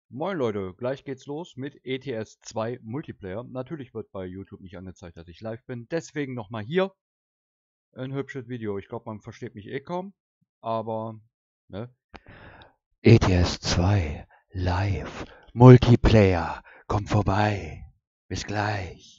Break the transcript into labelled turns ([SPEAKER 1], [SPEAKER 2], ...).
[SPEAKER 1] Moin Leute, gleich geht's los mit ETS 2 Multiplayer. Natürlich wird bei YouTube nicht angezeigt, dass ich live bin. Deswegen nochmal hier ein hübsches Video. Ich glaube, man versteht mich eh kaum, aber ne?
[SPEAKER 2] ETS 2 live Multiplayer. Kommt vorbei. Bis gleich.